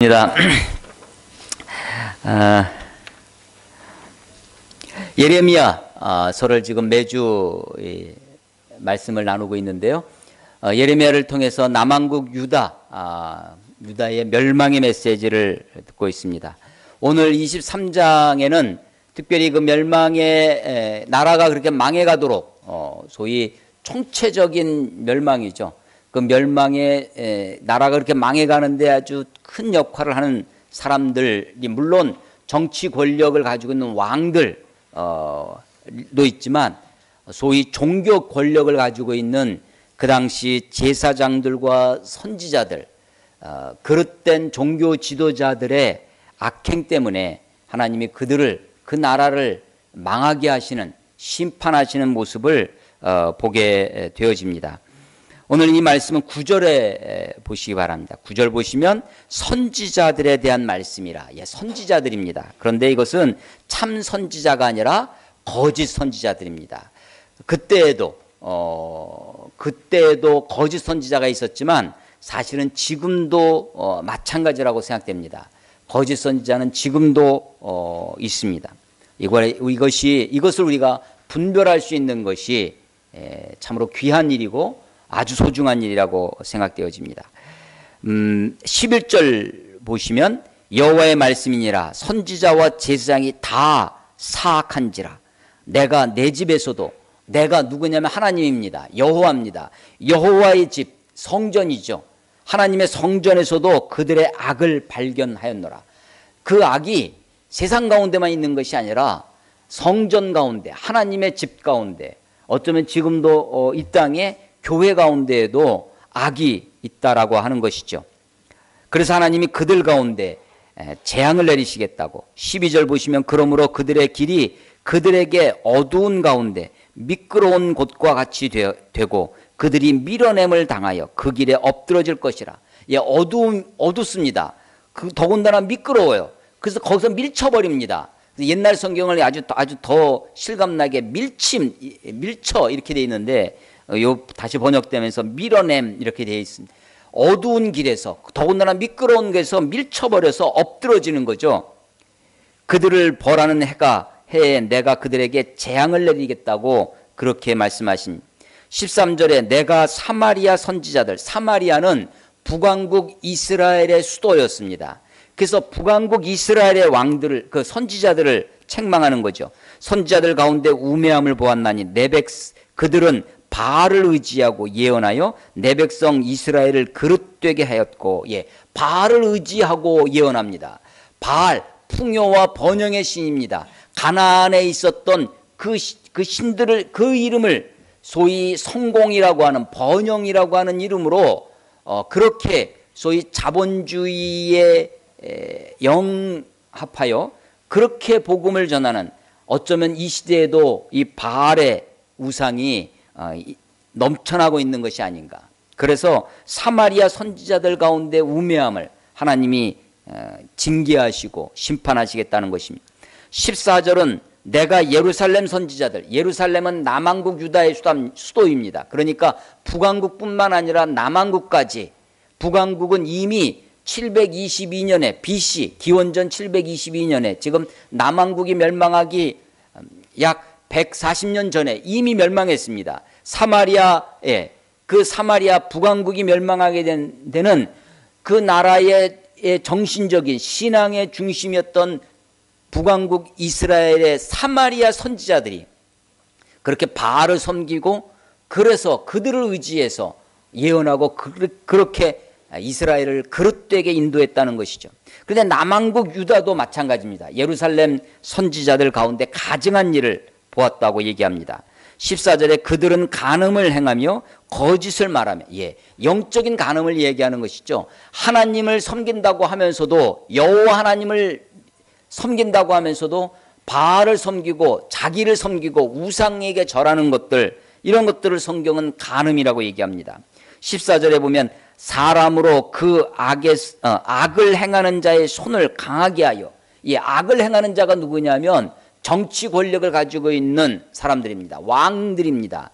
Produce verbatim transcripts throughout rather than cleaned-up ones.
아, 예레미야 아, 설을 지금 매주 이, 말씀을 나누고 있는데요. 어, 예레미야를 통해서 남왕국 유다, 아, 유다의 멸망의 메시지를 듣고 있습니다. 오늘 이십삼 장에는 특별히 그 멸망의 에, 나라가 그렇게 망해가도록 어, 소위 총체적인 멸망이죠. 그 멸망의 에, 나라가 그렇게 망해가는데 아주 큰 역할을 하는 사람들이 물론 정치 권력을 가지고 있는 왕들도 어, 있지만 소위 종교 권력을 가지고 있는 그 당시 제사장들과 선지자들, 어, 그릇된 종교 지도자들의 악행 때문에 하나님이 그들을 그 나라를 망하게 하시는 심판하시는 모습을 어, 보게 되어집니다. 오늘 이 말씀은 구 절에 보시기 바랍니다. 구 절 보시면 선지자들에 대한 말씀이라. 예, 선지자들입니다. 그런데 이것은 참 선지자가 아니라 거짓 선지자들입니다. 그때에도 어, 그때에도 거짓 선지자가 있었지만 사실은 지금도 어, 마찬가지라고 생각됩니다. 거짓 선지자는 지금도 어, 있습니다. 이것이 이것을 우리가 분별할 수 있는 것이 에, 참으로 귀한 일이고 아주 소중한 일이라고 생각되어집니다. 음, 십일 절 보시면 여호와의 말씀이니라 선지자와 제사장이 다 사악한지라. 내가 내 집에서도, 내가 누구냐면 하나님입니다. 여호와입니다. 여호와의 집, 성전이죠. 하나님의 성전에서도 그들의 악을 발견하였노라. 그 악이 세상 가운데만 있는 것이 아니라 성전 가운데, 하나님의 집 가운데, 어쩌면 지금도 이 땅에 교회 가운데에도 악이 있다라고 하는 것이죠. 그래서 하나님이 그들 가운데 재앙을 내리시겠다고. 십이 절 보시면 그러므로 그들의 길이 그들에게 어두운 가운데 미끄러운 곳과 같이 되고 그들이 밀어냄을 당하여 그 길에 엎드러질 것이라. 예, 어두움, 어둡습니다. 그 더군다나 미끄러워요. 그래서 거기서 밀쳐버립니다. 옛날 성경을 아주, 아주 더 실감나게 밀침, 밀쳐 이렇게 돼 있는데 요 다시 번역되면서 밀어냄 이렇게 되어 있습니다. 어두운 길에서 더군다나 미끄러운 곳에서 밀쳐버려서 엎드러지는 거죠. 그들을 벌하는 해가 해에 내가 그들에게 재앙을 내리겠다고 그렇게 말씀하신 십삼 절에 내가 사마리아 선지자들, 사마리아는 북왕국 이스라엘의 수도였습니다. 그래서 북왕국 이스라엘의 왕들을, 그 선지자들을 책망하는 거죠. 선지자들 가운데 우매함을 보았나니 내 백 그들은 바알을 의지하고 예언하여 내 백성 이스라엘을 그릇되게 하였고, 예, 바알을 의지하고 예언합니다. 바알, 풍요와 번영의 신입니다. 가나안에 있었던 그, 그 신들을, 그 이름을 소위 성공이라고 하는, 번영이라고 하는 이름으로 어, 그렇게 소위 자본주의에 에, 영합하여 그렇게 복음을 전하는, 어쩌면 이 시대에도 이 바알의 우상이 어, 넘쳐나고 있는 것이 아닌가. 그래서 사마리아 선지자들 가운데 우매함을 하나님이 어, 징계하시고 심판하시겠다는 것입니다. 십사 절은 내가 예루살렘 선지자들, 예루살렘은 남왕국 유다의 수도입니다. 그러니까 북왕국뿐만 아니라 남왕국까지, 북왕국은 이미 칠백이십이 년에 비씨 기원전 칠백이십이 년에 지금 남왕국이 멸망하기 약 백사십 년 전에 이미 멸망했습니다. 사마리아에, 그 사마리아 북왕국이 멸망하게 된 데는 그 나라의 정신적인 신앙의 중심이었던 북왕국 이스라엘의 사마리아 선지자들이 그렇게 바알을 섬기고, 그래서 그들을 의지해서 예언하고 그렇게 이스라엘을 그릇되게 인도했다는 것이죠. 그런데 남왕국 유다도 마찬가지입니다. 예루살렘 선지자들 가운데 가증한 일을 보았다고 얘기합니다. 십사 절에 그들은 간음을 행하며 거짓을 말하며, 예, 영적인 간음을 얘기하는 것이죠. 하나님을 섬긴다고 하면서도, 여호와 하나님을 섬긴다고 하면서도 바알을 섬기고 자기를 섬기고 우상에게 절하는 것들, 이런 것들을 성경은 간음이라고 얘기합니다. 십사 절에 보면 사람으로 그 악의, 어, 악을 행하는 자의 손을 강하게 하여, 이 악을 행하는 자가 누구냐면 정치 권력을 가지고 있는 사람들입니다. 왕들입니다.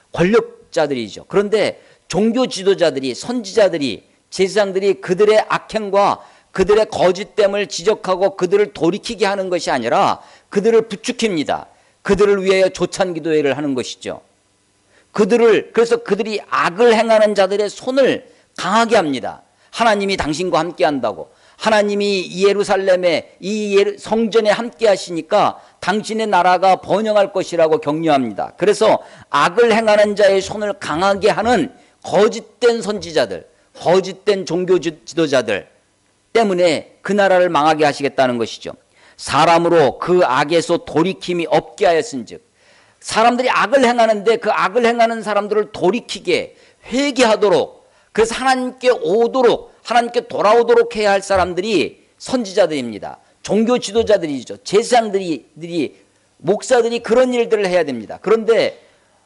권력자들이죠. 그런데 종교 지도자들이, 선지자들이, 제사장들이 그들의 악행과 그들의 거짓됨을 지적하고 그들을 돌이키게 하는 것이 아니라 그들을 부추깁니다. 그들을 위하여 조찬 기도회를 하는 것이죠. 그들을, 그래서 그들이 악을 행하는 자들의 손을 강하게 합니다. 하나님이 당신과 함께 한다고, 하나님이 예루살렘에 이 성전에 함께 하시니까 당신의 나라가 번영할 것이라고 격려합니다. 그래서 악을 행하는 자의 손을 강하게 하는 거짓된 선지자들, 거짓된 종교 지도자들 때문에 그 나라를 망하게 하시겠다는 것이죠. 사람으로 그 악에서 돌이킴이 없게 하였은즉, 사람들이 악을 행하는데 그 악을 행하는 사람들을 돌이키게 회개하도록, 그래서 하나님께 오도록, 하나님께 돌아오도록 해야 할 사람들이 선지자들입니다. 종교 지도자들이죠. 제사장들이, 목사들이 그런 일들을 해야 됩니다. 그런데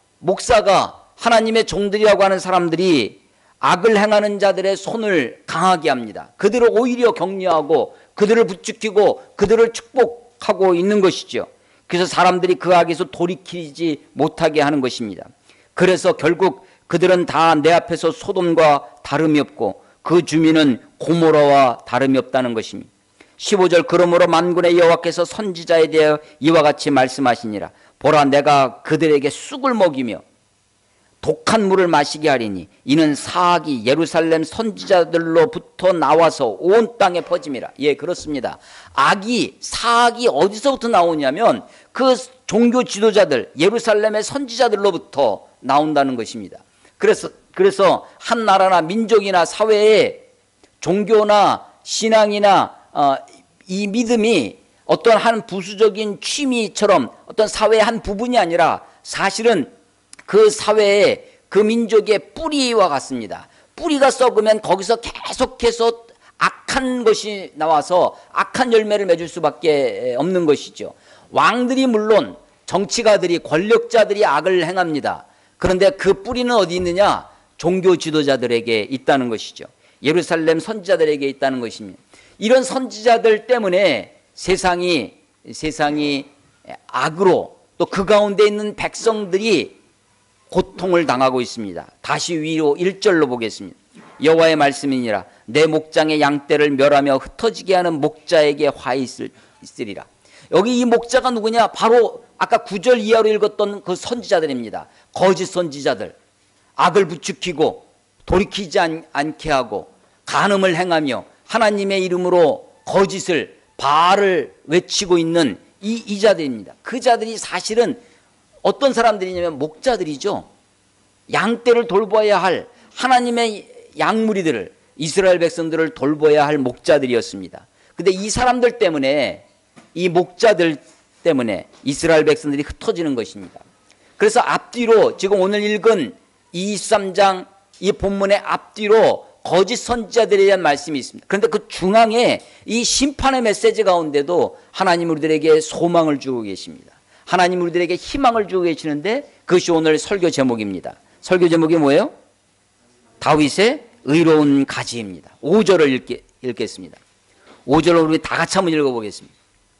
목사가, 하나님의 종들이라고 하는 사람들이 악을 행하는 자들의 손을 강하게 합니다. 그들을 오히려 격려하고 그들을 부추기고 그들을 축복하고 있는 것이죠. 그래서 사람들이 그 악에서 돌이키지 못하게 하는 것입니다. 그래서 결국 그들은 다 내 앞에서 소돔과 다름이 없고 그 주민은 고모라와 다름이 없다는 것입니다. 십오 절, 그러므로 만군의 여호와께서 선지자에 대하여 이와 같이 말씀하시니라. 보라, 내가 그들에게 쑥을 먹이며 독한 물을 마시게 하리니 이는 사악이 예루살렘 선지자들로부터 나와서 온 땅에 퍼짐이라. 예, 그렇습니다. 악이, 사악이 어디서부터 나오냐면 그 종교 지도자들, 예루살렘의 선지자들로부터 나온다는 것입니다. 그래서 그래서 한 나라나 민족이나 사회에 종교나 신앙이나 어, 이 믿음이 어떤 한 부수적인 취미처럼 어떤 사회의 한 부분이 아니라 사실은 그 사회에, 그 민족의 뿌리와 같습니다. 뿌리가 썩으면 거기서 계속해서 악한 것이 나와서 악한 열매를 맺을 수밖에 없는 것이죠. 왕들이 물론, 정치가들이, 권력자들이 악을 행합니다. 그런데 그 뿌리는 어디 있느냐? 종교 지도자들에게 있다는 것이죠. 예루살렘 선지자들에게 있다는 것입니다. 이런 선지자들 때문에 세상이 세상이 악으로, 또 그 가운데 있는 백성들이 고통을 당하고 있습니다. 다시 위로 일 절로 보겠습니다. 여호와의 말씀이니라. 내 목장의 양떼를 멸하며 흩어지게 하는 목자에게 화 있을, 있으리라. 여기 이 목자가 누구냐? 바로 아까 구 절 이하로 읽었던 그 선지자들입니다. 거짓 선지자들, 악을 부추기고 돌이키지 않, 않게 하고 간음을 행하며 하나님의 이름으로 거짓을, 바알을 외치고 있는 이, 이 자들입니다. 그 자들이 사실은 어떤 사람들이냐면 목자들이죠. 양떼를 돌봐야 할, 하나님의 양무리들을, 이스라엘 백성들을 돌봐야 할 목자들이었습니다. 근데 이 사람들 때문에, 이 목자들 때문에 이스라엘 백성들이 흩어지는 것입니다. 그래서 앞뒤로 지금 오늘 읽은 이십삼 장 이 본문의 앞뒤로 거짓 선지자들에 대한 말씀이 있습니다. 그런데 그 중앙에 이 심판의 메시지 가운데도 하나님 우리들에게 소망을 주고 계십니다. 하나님 우리들에게 희망을 주고 계시는데 그것이 오늘 설교 제목입니다. 설교 제목이 뭐예요? 다윗의 의로운 가지입니다. 오 절을 읽게, 읽겠습니다. 오 절을 우리 다 같이 한번 읽어보겠습니다.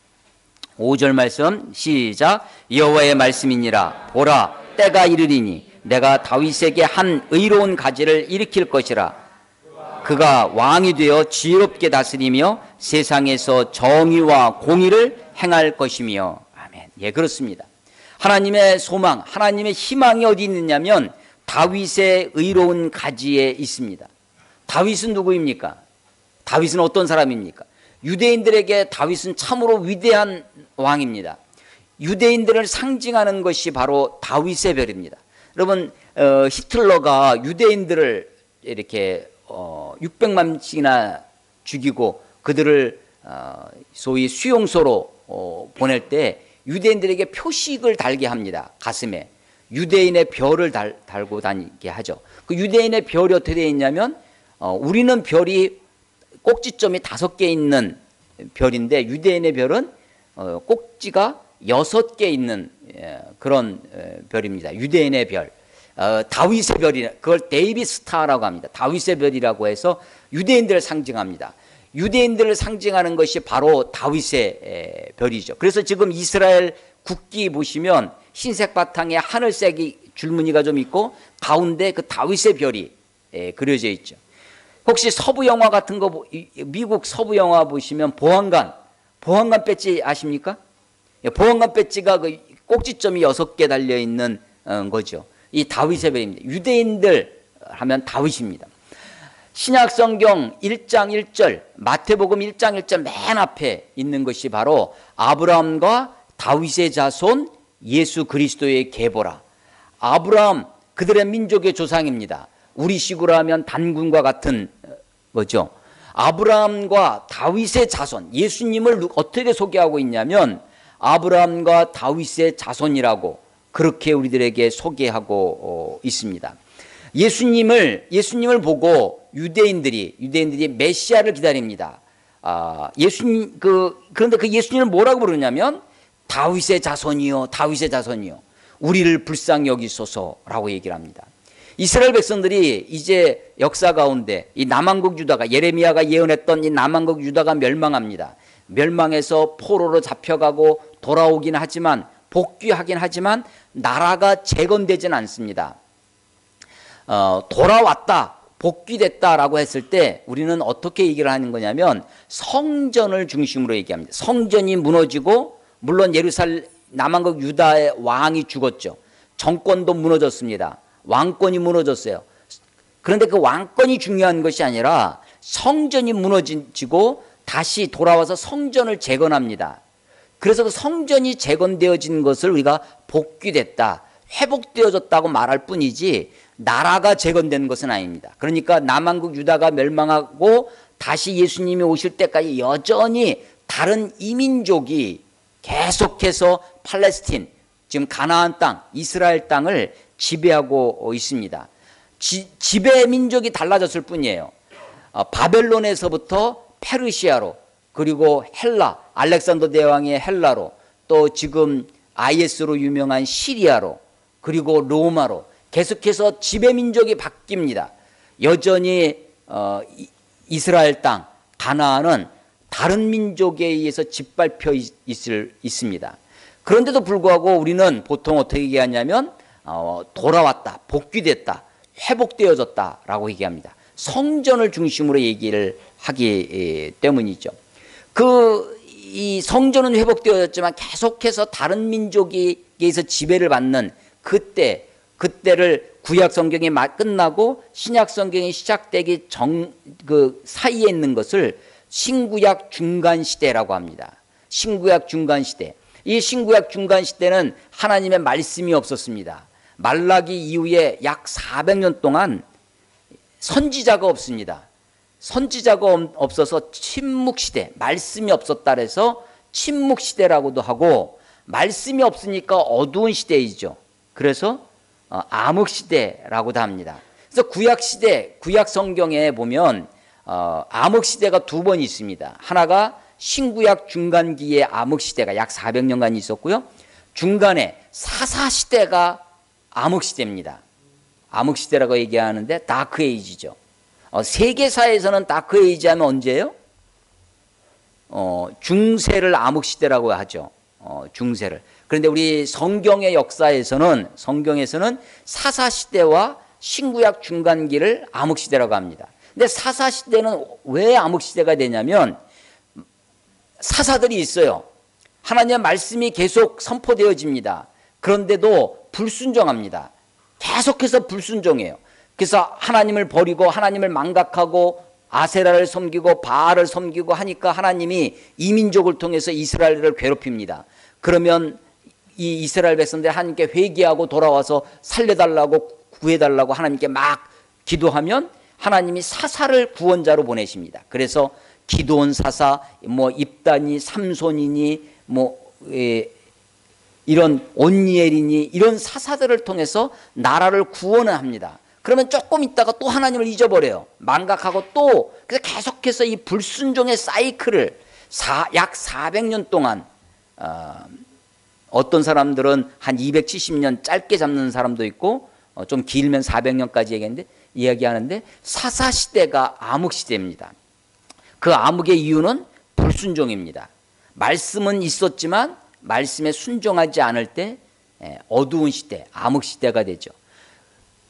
오 절 말씀 시작. 여호와의 말씀이니라. 보라, 때가 이르리니 내가 다윗에게 한 의로운 가지를 일으킬 것이라. 그가 왕이 되어 지혜롭게 다스리며 세상에서 정의와 공의를 행할 것이며. 아멘. 예, 그렇습니다. 하나님의 소망, 하나님의 희망이 어디 있느냐면 다윗의 의로운 가지에 있습니다. 다윗은 누구입니까? 다윗은 어떤 사람입니까? 유대인들에게 다윗은 참으로 위대한 왕입니다. 유대인들을 상징하는 것이 바로 다윗의 별입니다. 여러분, 어, 히틀러가 유대인들을 이렇게 어, 육백만씩이나 죽이고 그들을 어, 소위 수용소로 어, 보낼 때 유대인들에게 표식을 달게 합니다. 가슴에 유대인의 별을 달, 달고 다니게 하죠. 그 유대인의 별이 어떻게 되어 있냐면 어, 우리는 별이 꼭지점이 다섯 개 있는 별인데 유대인의 별은 어, 꼭지가 여섯 개 있는 예, 그런 예, 별입니다. 유대인의 별, 어, 다윗의 별이, 그걸 데이빗 스타라고 합니다. 다윗의 별이라고 해서 유대인들을 상징합니다. 유대인들을 상징하는 것이 바로 다윗의 예, 별이죠. 그래서 지금 이스라엘 국기 보시면 흰색 바탕에 하늘색이 줄무늬가 좀 있고 가운데 그 다윗의 별이 예, 그려져 있죠. 혹시 서부 영화 같은 거, 미국 서부 영화 보시면 보안관, 보안관 배지 아십니까? 보안관 배지가 그 꼭지점이 여섯 개 달려있는 거죠. 이 다윗의 배입니다. 유대인들 하면 다윗입니다. 신약성경 일 장 일 절, 마태복음 일 장 일 절 맨 앞에 있는 것이 바로 아브라함과 다윗의 자손 예수 그리스도의 계보라. 아브라함 그들의 민족의 조상입니다. 우리식으로 하면 단군과 같은 거죠. 아브라함과 다윗의 자손, 예수님을 어떻게 소개하고 있냐면 아브라함과 다윗의 자손이라고 그렇게 우리들에게 소개하고 있습니다. 예수님을 예수님을 보고 유대인들이 유대인들이 메시아를 기다립니다. 아, 예수님 그 그런데 그 예수님을 뭐라고 부르냐면 다윗의 자손이요, 다윗의 자손이요, 우리를 불쌍히 여기소서라고 얘기를 합니다. 이스라엘 백성들이 이제 역사 가운데 이 남한국 유다가, 예레미야가 예언했던 이 남한국 유다가 멸망합니다. 멸망해서 포로로 잡혀가고 돌아오긴 하지만, 복귀하긴 하지만 나라가 재건되지는 않습니다. 어, 돌아왔다, 복귀됐다라고 했을 때 우리는 어떻게 얘기를 하는 거냐면 성전을 중심으로 얘기합니다. 성전이 무너지고, 물론 예루살렘 남한국 유다의 왕이 죽었죠. 정권도 무너졌습니다. 왕권이 무너졌어요. 그런데 그 왕권이 중요한 것이 아니라 성전이 무너지고 다시 돌아와서 성전을 재건합니다. 그래서 그 성전이 재건되어진 것을 우리가 복귀됐다, 회복되어졌다고 말할 뿐이지 나라가 재건된 것은 아닙니다. 그러니까 남한국 유다가 멸망하고 다시 예수님이 오실 때까지 여전히 다른 이민족이 계속해서 팔레스틴, 지금 가나안 땅, 이스라엘 땅을 지배하고 있습니다. 지, 지배 민족이 달라졌을 뿐이에요. 어, 바벨론에서부터 페르시아로, 그리고 헬라, 알렉산더 대왕의 헬라로, 또 지금 아이에스로 유명한 시리아로, 그리고 로마로 계속해서 지배 민족이 바뀝니다. 여전히 어, 이스라엘 땅, 가나안은 다른 민족에 의해서 짓밟혀 있을, 있습니다. 그런데도 불구하고 우리는 보통 어떻게 얘기하냐면 어, 돌아왔다, 복귀됐다, 회복되어졌다라고 얘기합니다. 성전을 중심으로 얘기를 하기 때문이죠. 그 이 성전은 회복되어졌지만 계속해서 다른 민족에 의해서 지배를 받는 그때, 그때를 구약 성경이 끝나고 신약 성경이 시작되기 전 그 사이에 있는 것을 신구약 중간 시대라고 합니다. 신구약 중간 시대. 이 신구약 중간 시대는 하나님의 말씀이 없었습니다. 말라기 이후에 약 사백 년 동안 선지자가 없습니다. 선지자가 없어서 침묵시대, 말씀이 없었다 그래서 침묵시대라고도 하고, 말씀이 없으니까 어두운 시대이죠. 그래서 암흑시대라고도 합니다. 그래서 구약시대, 구약성경에 보면 어, 암흑시대가 두 번 있습니다. 하나가 신구약 중간기의 암흑시대가 약 사백 년간 있었고요. 중간에 사사시대가 암흑시대입니다. 암흑시대라고 얘기하는데 다크에이지죠. 어, 세계사에서는 다크에이지 하면 언제예요? 어, 중세를 암흑시대라고 하죠. 어, 중세를. 그런데 우리 성경의 역사에서는, 성경에서는 사사시대와 신구약 중간기를 암흑시대라고 합니다. 근데 사사시대는 왜 암흑시대가 되냐면 사사들이 있어요. 하나님의 말씀이 계속 선포되어집니다. 그런데도 불순종합니다. 계속해서 불순종해요. 그래서 하나님을 버리고 하나님을 망각하고 아세라를 섬기고 바알을 섬기고 하니까 하나님이 이민족을 통해서 이스라엘을 괴롭힙니다. 그러면 이 이스라엘 백성들이 하나님께 회개하고 돌아와서 살려달라고 구해달라고 하나님께 막 기도하면 하나님이 사사를 구원자로 보내십니다. 그래서 기드온 사사, 뭐 입단이, 삼손이니, 뭐 에, 이런 온니엘이니 이런 사사들을 통해서 나라를 구원을 합니다. 그러면 조금 있다가 또 하나님을 잊어버려요. 망각하고 또, 그래서 계속해서 이 불순종의 사이클을 사, 약 사백 년 동안 어, 어떤 사람들은 한 이백칠십 년 짧게 잡는 사람도 있고 어, 좀 길면 사백 년까지 얘기하는데, 이야기하는데 사사시대가 암흑시대입니다. 그 암흑의 이유는 불순종입니다. 말씀은 있었지만 말씀에 순종하지 않을 때 어두운 시대, 암흑시대가 되죠.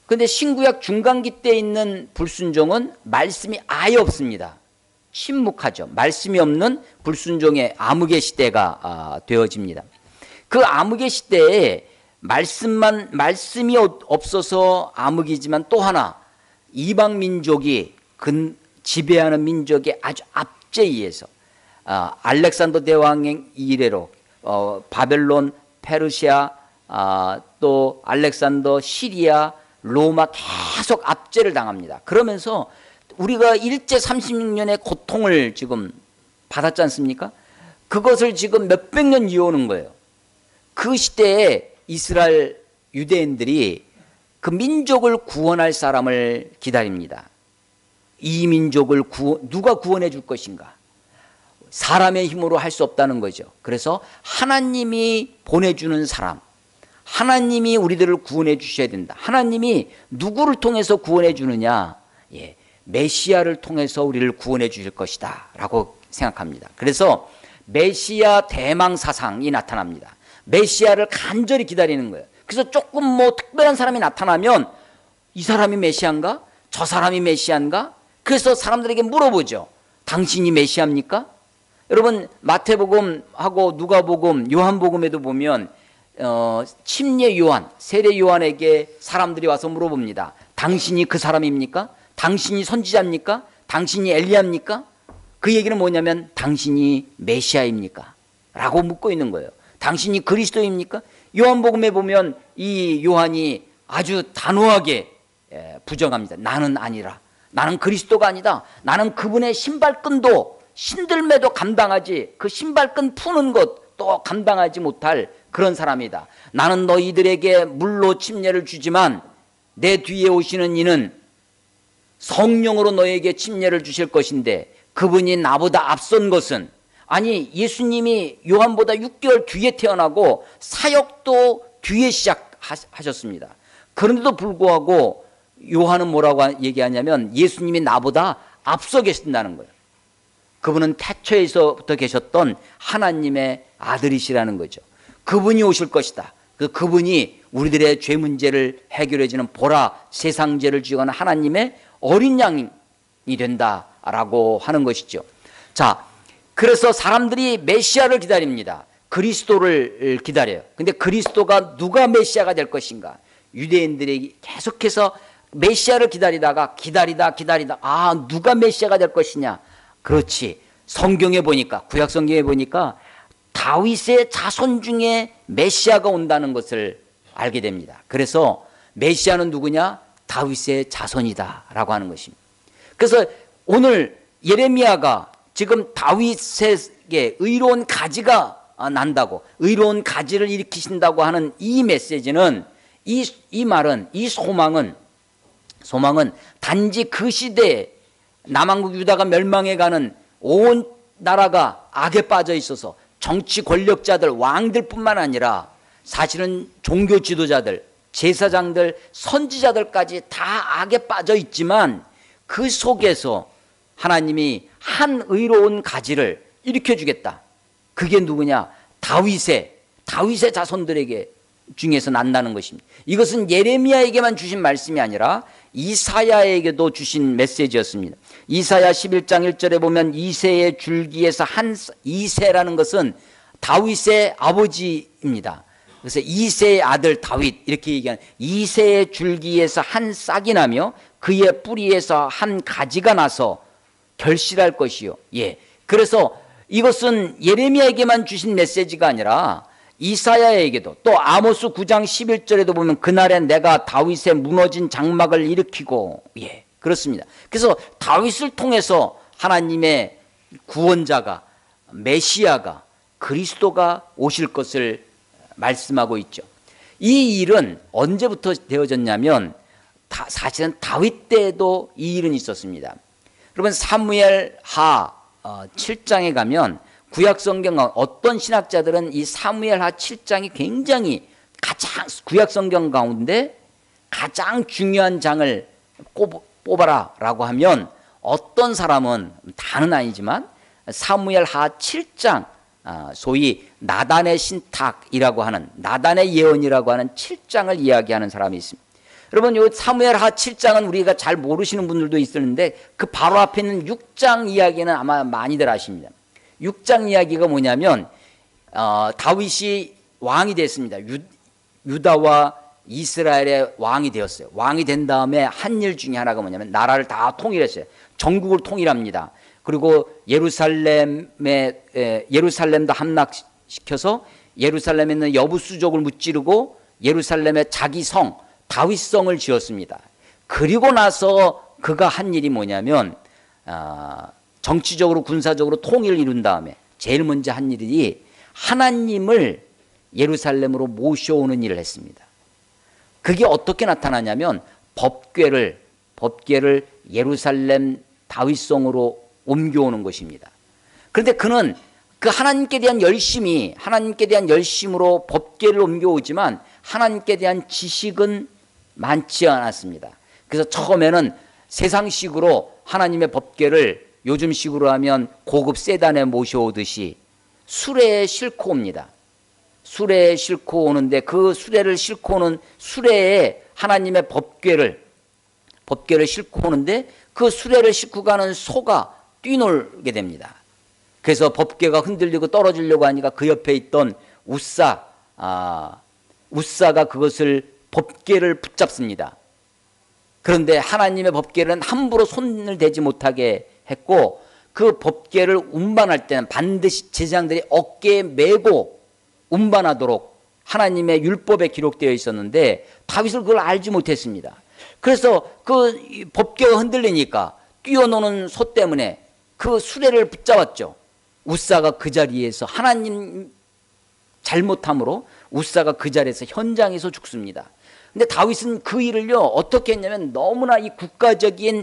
그런데 신구약 중간기 때 있는 불순종은 말씀이 아예 없습니다. 침묵하죠. 말씀이 없는 불순종의 암흑의 시대가 아, 되어집니다. 그 암흑의 시대에 말씀만 말씀이 없어서 암흑이지만 또 하나 이방 민족이 근 지배하는 민족의 아주 압제에 의해서 아, 알렉산더 대왕의 이래로 어, 바벨론, 페르시아, 아, 또 알렉산더, 시리아, 로마 계속 압제를 당합니다. 그러면서 우리가 일제 삼십육 년의 고통을 지금 받았지 않습니까? 그것을 지금 몇백 년 이어오는 거예요. 그 시대에 이스라엘 유대인들이 그 민족을 구원할 사람을 기다립니다. 이 민족을 구, 누가 구원해 줄 것인가? 사람의 힘으로 할 수 없다는 거죠. 그래서 하나님이 보내주는 사람, 하나님이 우리들을 구원해 주셔야 된다. 하나님이 누구를 통해서 구원해 주느냐? 예, 메시아를 통해서 우리를 구원해 주실 것이다 라고 생각합니다. 그래서 메시아 대망 사상이 나타납니다. 메시아를 간절히 기다리는 거예요. 그래서 조금 뭐 특별한 사람이 나타나면 이 사람이 메시아인가? 저 사람이 메시아인가? 그래서 사람들에게 물어보죠. 당신이 메시아입니까? 여러분 마태복음하고 누가복음, 요한복음에도 보면 어, 침례 요한, 세례 요한에게 사람들이 와서 물어봅니다. 당신이 그 사람입니까? 당신이 선지자입니까? 당신이 엘리야입니까? 그 얘기는 뭐냐면 당신이 메시아입니까? 라고 묻고 있는 거예요. 당신이 그리스도입니까? 요한복음에 보면 이 요한이 아주 단호하게 부정합니다. 나는 아니라. 나는 그리스도가 아니다. 나는 그분의 신발끈도 신들매도 감당하지 그 신발끈 푸는 것도 감당하지 못할 그런 사람이다. 나는 너희들에게 물로 침례를 주지만 내 뒤에 오시는 이는 성령으로 너에게 침례를 주실 것인데 그분이 나보다 앞선 것은 아니 예수님이 요한보다 육 개월 뒤에 태어나고 사역도 뒤에 시작하셨습니다. 그런데도 불구하고 요한은 뭐라고 얘기하냐면 예수님이 나보다 앞서 계신다는 거예요. 그분은 태초에서부터 계셨던 하나님의 아들이시라는 거죠. 그분이 오실 것이다. 그 그분이 우리들의 죄 문제를 해결해 주는 보라 세상 죄를 지어가는 하나님의 어린 양이 된다라고 하는 것이죠. 자, 그래서 사람들이 메시아를 기다립니다. 그리스도를 기다려요. 근데 그리스도가 누가 메시아가 될 것인가? 유대인들이 계속해서 메시아를 기다리다가 기다리다 기다리다 아 누가 메시아가 될 것이냐? 그렇지. 성경에 보니까 구약 성경에 보니까 다윗의 자손 중에 메시아가 온다는 것을 알게 됩니다. 그래서 메시아는 누구냐? 다윗의 자손이다라고 하는 것입니다. 그래서 오늘 예레미야가 지금 다윗에게 의로운 가지가 난다고 의로운 가지를 일으키신다고 하는 이 메시지는 이, 이 말은 이 소망은 소망은 단지 그 시대에 남한국 유다가 멸망해 가는 온 나라가 악에 빠져 있어서 정치 권력자들 왕들뿐만 아니라 사실은 종교 지도자들 제사장들 선지자들까지 다 악에 빠져 있지만 그 속에서 하나님이 한 의로운 가지를 일으켜주겠다. 그게 누구냐? 다윗의 다윗의 자손들에게 중에서 난다는 것입니다. 이것은 예레미야에게만 주신 말씀이 아니라 이사야에게도 주신 메시지였습니다. 이사야 십일 장 일 절에 보면 이새의 줄기에서 한 이새라는 것은 다윗의 아버지입니다. 그래서 이새의 아들 다윗 이렇게 얘기하는 이새의 줄기에서 한 싹이 나며 그의 뿌리에서 한 가지가 나서 결실할 것이요. 예. 그래서 이것은 예레미야에게만 주신 메시지가 아니라 이사야에게도 또 아모스 구 장 십일 절에도 보면 그날에 내가 다윗의 무너진 장막을 일으키고 예. 그렇습니다. 그래서 다윗을 통해서 하나님의 구원자가 메시아가 그리스도가 오실 것을 말씀하고 있죠. 이 일은 언제부터 되어졌냐면 다, 사실은 다윗 때에도 이 일은 있었습니다. 여러분 사무엘하 어, 칠 장에 가면 구약성경 어떤 신학자들은 이 사무엘하 칠 장이 굉장히 가장 구약성경 가운데 가장 중요한 장을 뽑아라 라고 하면 어떤 사람은 다는 아니지만 사무엘하 칠 장 소위 나단의 신탁이라고 하는 나단의 예언이라고 하는 칠 장을 이야기하는 사람이 있습니다. 여러분, 요 사무엘하 칠 장은 우리가 잘 모르시는 분들도 있었는데 그 바로 앞에 있는 육 장 이야기는 아마 많이들 아십니다. 육 장 이야기가 뭐냐면 어, 다윗이 왕이 됐습니다. 유, 유다와 이스라엘의 왕이 되었어요. 왕이 된 다음에 한 일 중에 하나가 뭐냐면 나라를 다 통일했어요. 전국을 통일합니다. 그리고 예루살렘에 에, 예루살렘도 함락시켜서 예루살렘에 있는 여부수족을 무찌르고 예루살렘에 자기 성 다윗성을 지었습니다. 그리고 나서 그가 한 일이 뭐냐면 어, 정치적으로 군사적으로 통일을 이룬 다음에 제일 먼저 한 일이 하나님을 예루살렘으로 모셔오는 일을 했습니다. 그게 어떻게 나타나냐면 법궤를 법궤를 예루살렘 다윗성으로 옮겨오는 것입니다. 그런데 그는 그 하나님께 대한 열심이 하나님께 대한 열심으로 법궤를 옮겨오지만 하나님께 대한 지식은 많지 않았습니다. 그래서 처음에는 세상식으로 하나님의 법궤를 요즘식으로 하면 고급 세단에 모셔오듯이 수레에 싣고 옵니다. 수레에 싣고 오는데 그 수레를 싣고 오는 수레에 하나님의 법궤를 법궤를 싣고 오는데 그 수레를 싣고 가는 소가 뛰놀게 됩니다. 그래서 법궤가 흔들리고 떨어지려고 하니까 그 옆에 있던 우사 아, 우사가 그것을 법궤를 붙잡습니다. 그런데 하나님의 법궤는 함부로 손을 대지 못하게 했고 그 법궤를 운반할 때는 반드시 제사장들이 어깨에 메고 운반하도록 하나님의 율법에 기록되어 있었는데 다윗은 그걸 알지 못했습니다. 그래서 그 법궤가 흔들리니까 뛰어노는 소 때문에 그 수레를 붙잡았죠. 우사가 그 자리에서 하나님 잘못함으로 우사가 그 자리에서 현장에서 죽습니다. 근데 다윗은 그 일을요 어떻게 했냐면 너무나 이 국가적인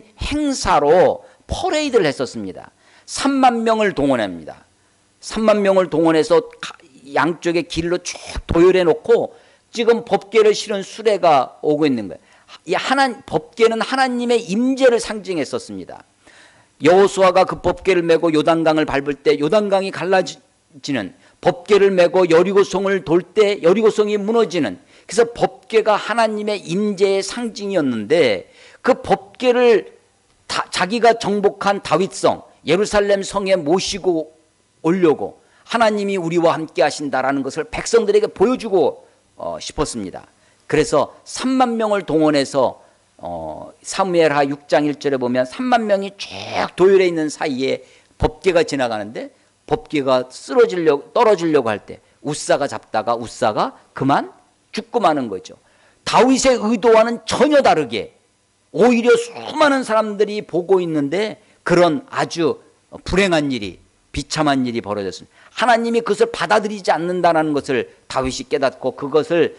행사로 퍼레이드를 했었습니다. 삼만 명을 동원합니다. 삼만 명을 동원해서 양쪽에 길로 쭉 도열해 놓고 지금 법궤를 실은 수레가 오고 있는 거예요. 이 하나 법궤는 하나님의 임재를 상징했었습니다. 여호수아가 그 법궤를 메고 요단강을 밟을 때 요단강이 갈라지는, 법궤를 메고 여리고성을 돌 때 여리고성이 무너지는, 그래서 법궤가 하나님의 임재의 상징이었는데 그 법궤를 다, 자기가 정복한 다윗성 예루살렘 성에 모시고 오려고 하나님이 우리와 함께 하신다라는 것을 백성들에게 보여주고 어, 싶었습니다. 그래서 삼만 명을 동원해서 어, 사무엘하 육 장 일 절에 보면 삼만 명이 쭉 도열해 있는 사이에 법궤가 지나가는데 법궤가 쓰러지려고 떨어지려고 할 때 우사가 잡다가 우사가 그만 죽고 마는 거죠. 다윗의 의도와는 전혀 다르게 오히려 수많은 사람들이 보고 있는데 그런 아주 불행한 일이, 비참한 일이 벌어졌습니다. 하나님이 그것을 받아들이지 않는다는 것을 다윗이 깨닫고 그것을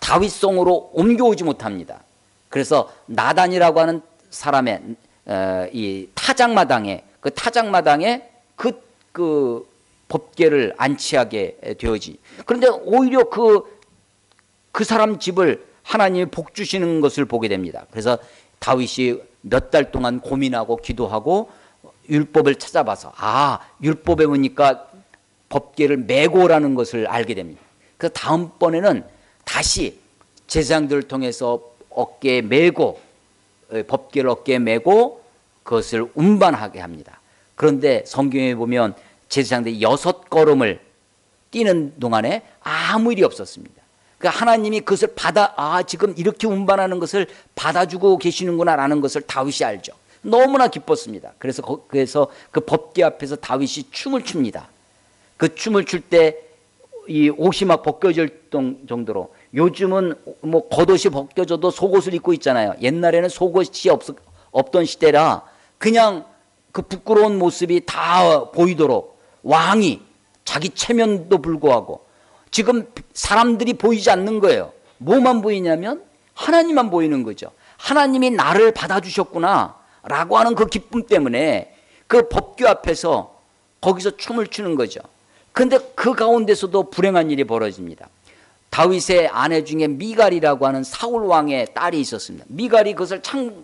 다윗성으로 옮겨오지 못합니다. 그래서 나단이라고 하는 사람의 이 타작마당에 그 타작마당에 그, 그 법궤를 안치하게 되어지. 그런데 오히려 그, 그 사람 집을 하나님이 복 주시는 것을 보게 됩니다. 그래서 다윗이 몇 달 동안 고민하고 기도하고 율법을 찾아봐서 아, 율법에 보니까 법궤를 메고 오라는 것을 알게 됩니다. 그래서 다음번에는 다시 제사장들을 통해서 어깨에 메고 법궤를 어깨에 메고 그것을 운반하게 합니다. 그런데 성경에 보면 제사장들이 여섯 걸음을 뛰는 동안에 아무 일이 없었습니다. 그러니까 하나님이 그것을 받아, 아, 지금 이렇게 운반하는 것을 받아주고 계시는구나라는 것을 다윗이 알죠. 너무나 기뻤습니다. 그래서, 그래서 그 법궤 앞에서 다윗이 춤을 춥니다. 그 춤을 출 때 이 옷이 막 벗겨질 정도로, 요즘은 뭐 겉옷이 벗겨져도 속옷을 입고 있잖아요. 옛날에는 속옷이 없, 없던 시대라 그냥 그 부끄러운 모습이 다 보이도록 왕이 자기 체면도 불구하고 지금 사람들이 보이지 않는 거예요. 뭐만 보이냐면 하나님만 보이는 거죠. 하나님이 나를 받아주셨구나 라고 하는 그 기쁨 때문에 그 법궤 앞에서 거기서 춤을 추는 거죠. 그런데 그 가운데서도 불행한 일이 벌어집니다. 다윗의 아내 중에 미갈이라고 하는 사울 왕의 딸이 있었습니다. 미갈이 그것을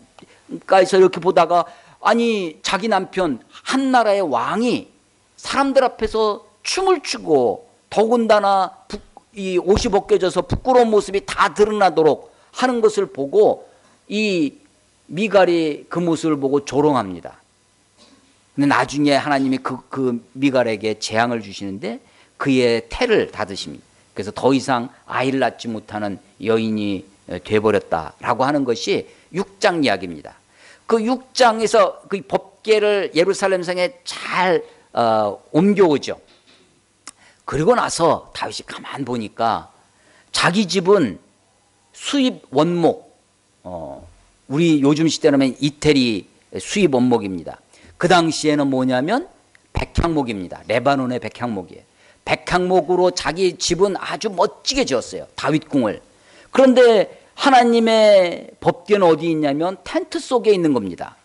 창가에서 이렇게 보다가 아니 자기 남편 한 나라의 왕이 사람들 앞에서 춤을 추고 더군다나 이 옷이 벗겨져서 부끄러운 모습이 다 드러나도록 하는 것을 보고 이 미갈이 그 모습을 보고 조롱합니다. 근데 나중에 하나님이 그, 그 미갈에게 재앙을 주시는데 그의 태를 닫으십니다. 그래서 더 이상 아이를 낳지 못하는 여인이 돼버렸다라고 하는 것이 육 장 이야기입니다. 그 육 장에서 그 법궤를 예루살렘 성에 잘 어, 옮겨오죠. 그리고 나서 다윗이 가만 보니까 자기 집은 수입 원목, 어, 우리 요즘 시대라면 이태리 수입 원목입니다. 그 당시에는 뭐냐면 백향목입니다. 레바논의 백향목이에요. 백향목으로 자기 집은 아주 멋지게 지었어요. 다윗궁을. 그런데 하나님의 법궤는 어디 있냐면 텐트 속에 있는 겁니다.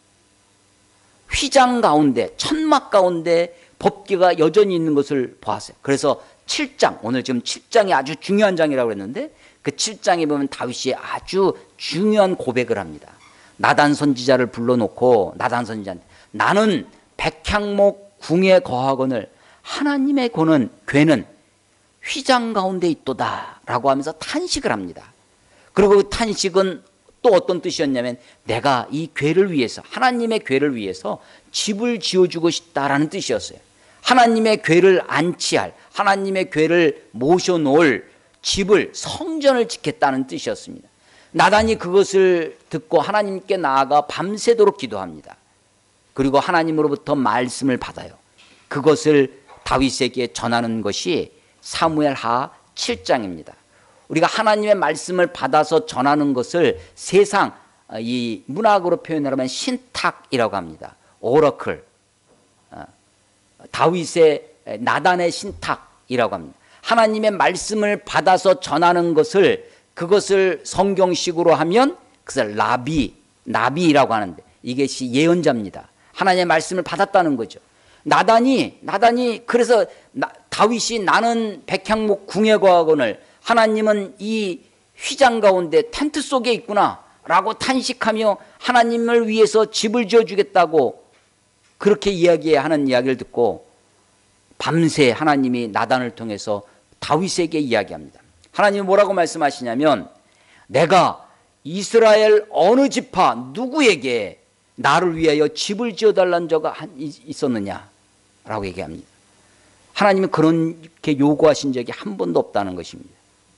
휘장 가운데, 천막 가운데 법궤가 여전히 있는 것을 보았어요. 그래서 칠 장, 오늘 지금 칠 장이 아주 중요한 장이라고 했는데 그 칠 장에 보면 다윗이 아주 중요한 고백을 합니다. 나단 선지자를 불러놓고 나단 선지자한테 나는 백향목 궁에 거하거늘 하나님의 고는 궤는 휘장 가운데 있도다 라고 하면서 탄식을 합니다. 그리고 그 탄식은 또 어떤 뜻이었냐면 내가 이 궤를 위해서 하나님의 궤를 위해서 집을 지어주고 싶다라는 뜻이었어요. 하나님의 궤를 안치할 하나님의 궤를 모셔놓을 집을 성전을 짓겠다는 뜻이었습니다. 나단이 그것을 듣고 하나님께 나아가 밤새도록 기도합니다. 그리고 하나님으로부터 말씀을 받아요. 그것을 다윗에게 전하는 것이 사무엘하 칠 장입니다. 우리가 하나님의 말씀을 받아서 전하는 것을 세상 이 문학으로 표현하면 신탁이라고 합니다. 오러클, 다윗의 나단의 신탁이라고 합니다. 하나님의 말씀을 받아서 전하는 것을 그것을 성경식으로 하면 그것을 라비, 나비라고 하는데 이것이 예언자입니다. 하나님의 말씀을 받았다는 거죠. 나단이 나단이 그래서 나, 다윗이 나는 백향목 궁에 거하거늘 하나님은 이 휘장 가운데 텐트 속에 있구나 라고 탄식하며 하나님을 위해서 집을 지어주겠다고 그렇게 이야기하는 이야기를 듣고 밤새 하나님이 나단을 통해서 다윗에게 이야기합니다. 하나님이 뭐라고 말씀하시냐면 내가 이스라엘 어느 지파 누구에게 나를 위하여 집을 지어달라는 자가 있었느냐 라고 얘기합니다. 하나님은 그렇게 요구하신 적이 한 번도 없다는 것입니다.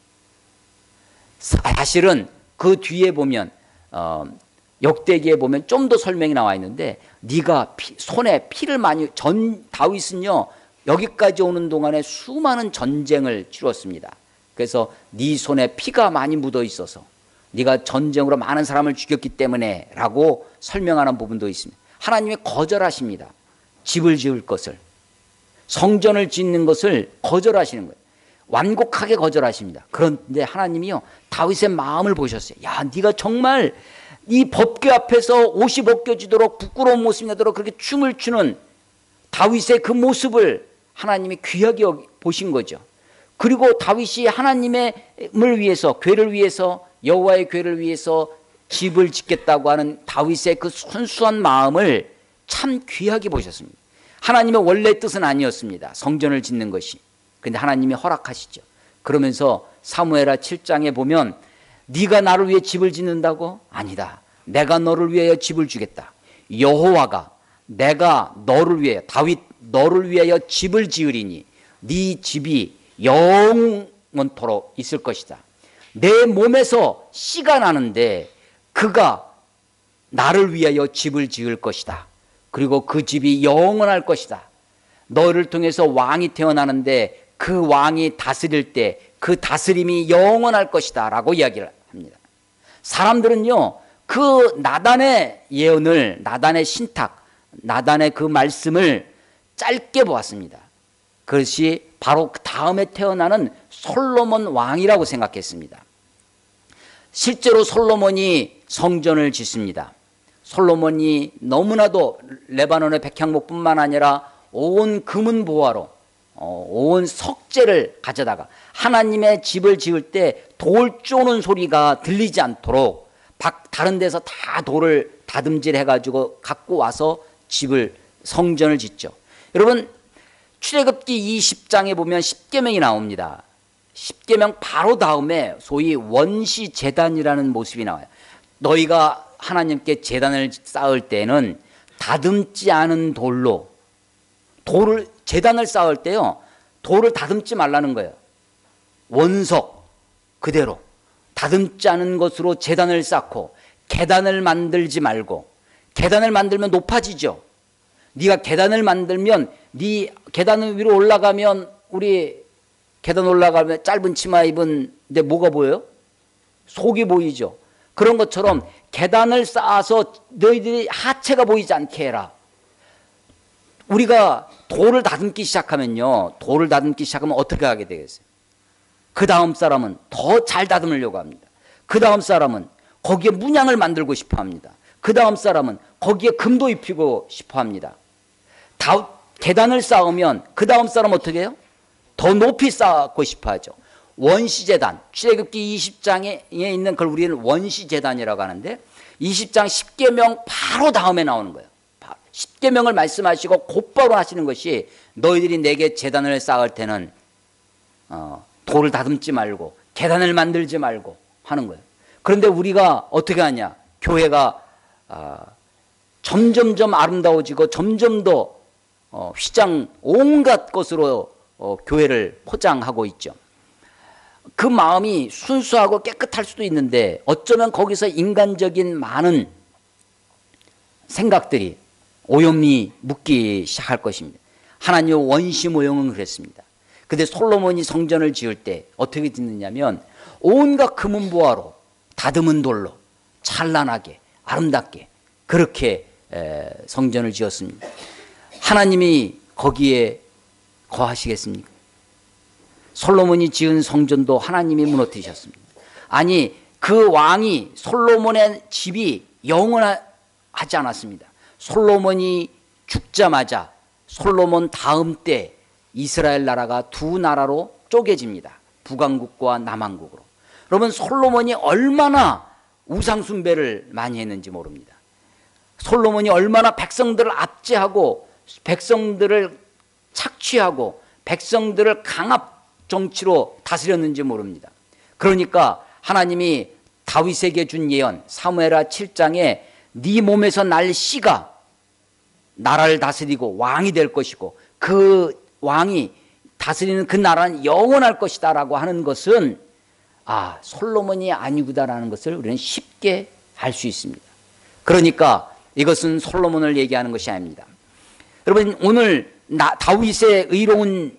사실은 그 뒤에 보면 어, 역대기에 보면 좀 더 설명이 나와 있는데 네가 피, 손에 피를 많이 전 다윗은요 여기까지 오는 동안에 수많은 전쟁을 치렀습니다. 그래서 네 손에 피가 많이 묻어 있어서 네가 전쟁으로 많은 사람을 죽였기 때문에 라고 설명하는 부분도 있습니다. 하나님이 거절하십니다. 집을 지을 것을 성전을 짓는 것을 거절하시는 거예요. 완곡하게 거절하십니다. 그런데 하나님이요 다윗의 마음을 보셨어요. 야, 네가 정말 이 법궤 앞에서 옷이 벗겨지도록 부끄러운 모습이 나도록 그렇게 춤을 추는 다윗의 그 모습을 하나님이 귀하게 보신 거죠. 그리고 다윗이 하나님을 위해서 궤를 위해서 여호와의 궤를 위해서 집을 짓겠다고 하는 다윗의 그 순수한 마음을 참 귀하게 보셨습니다. 하나님의 원래 뜻은 아니었습니다. 성전을 짓는 것이. 그런데 하나님이 허락하시죠. 그러면서 사무엘하 칠 장에 보면 네가 나를 위해 집을 짓는다고? 아니다. 내가 너를 위하여 집을 주겠다. 여호와가 내가 너를 위하여 다윗 너를 위하여 집을 지으리니 네 집이 영원토록 있을 것이다. 내 몸에서 씨가 나는데 그가 나를 위하여 집을 지을 것이다. 그리고 그 집이 영원할 것이다. 너를 통해서 왕이 태어나는데 그 왕이 다스릴 때 그 다스림이 영원할 것이다 라고 이야기를 합니다. 사람들은요 그 나단의 예언을 나단의 신탁 나단의 그 말씀을 짧게 보았습니다. 그것이 바로 그 다음에 태어나는 솔로몬 왕이라고 생각했습니다. 실제로 솔로몬이 성전을 짓습니다. 솔로몬이 너무나도 레바논의 백향목뿐만 아니라 온 금은 보화로 온 석재를 가져다가 하나님의 집을 지을 때 돌 쪼는 소리가 들리지 않도록 다른 데서 다 돌을 다듬질해 가지고 갖고 와서 집을 성전을 짓죠. 여러분 출애굽기 이십 장에 보면 십계명이 나옵니다. 십계명 바로 다음에 소위 원시 제단이라는 모습이 나와요. 너희가 하나님께 제단을 쌓을 때는 다듬지 않은 돌로, 돌을 제단을 쌓을 때요 돌을 다듬지 말라는 거예요. 원석 그대로 다듬지 않은 것으로 제단을 쌓고, 계단을 만들지 말고. 계단을 만들면 높아지죠. 네가 계단을 만들면, 네 계단 위로 올라가면, 우리 계단 올라가면 짧은 치마 입은데 뭐가 보여요? 속이 보이죠. 그런 것처럼 계단을 쌓아서 너희들이 하체가 보이지 않게 해라. 우리가 돌을 다듬기 시작하면요, 돌을 다듬기 시작하면 어떻게 하게 되겠어요? 그 다음 사람은 더 잘 다듬으려고 합니다. 그 다음 사람은 거기에 문양을 만들고 싶어 합니다. 그 다음 사람은 거기에 금도 입히고 싶어 합니다. 다, 계단을 쌓으면 그 다음 사람 어떻게 해요? 더 높이 쌓고 싶어 하죠. 원시제단, 출애굽기 이십 장에 있는 걸 우리는 원시제단이라고 하는데, 이십 장 십계명 바로 다음에 나오는 거예요. 십계명을 말씀하시고 곧바로 하시는 것이, 너희들이 내게 제단을 쌓을 때는 어, 돌을 다듬지 말고 계단을 만들지 말고 하는 거예요. 그런데 우리가 어떻게 하냐? 교회가 어, 점점점 아름다워지고 점점 더 어, 휘장 온갖 것으로 어, 교회를 포장하고 있죠. 그 마음이 순수하고 깨끗할 수도 있는데, 어쩌면 거기서 인간적인 많은 생각들이 오염이 묻기 시작할 것입니다. 하나님의 원시 모형은 그랬습니다. 근데 솔로몬이 성전을 지을 때 어떻게 짓느냐면, 온갖 금은보화로 다듬은 돌로 찬란하게 아름답게 그렇게 성전을 지었습니다. 하나님이 거기에 거하시겠습니까? 솔로몬이 지은 성전도 하나님이 무너뜨리셨습니다. 아니, 그 왕이, 솔로몬의 집이 영원하지 않았습니다. 솔로몬이 죽자마자 솔로몬 다음 때 이스라엘 나라가 두 나라로 쪼개집니다. 북왕국과 남왕국으로. 여러분, 솔로몬이 얼마나 우상 숭배를 많이 했는지 모릅니다. 솔로몬이 얼마나 백성들을 압제하고 백성들을 착취하고 백성들을 강압 정치로 다스렸는지 모릅니다. 그러니까 하나님이 다윗에게 준 예언 사무엘하 칠 장에 네 몸에서 날 씨가 나라를 다스리고 왕이 될 것이고 그 왕이 다스리는 그 나라는 영원할 것이다 라고 하는 것은, 아, 솔로몬이 아니구나라는 것을 우리는 쉽게 알 수 있습니다. 그러니까 이것은 솔로몬을 얘기하는 것이 아닙니다. 여러분, 오늘 나, 다윗의 의로운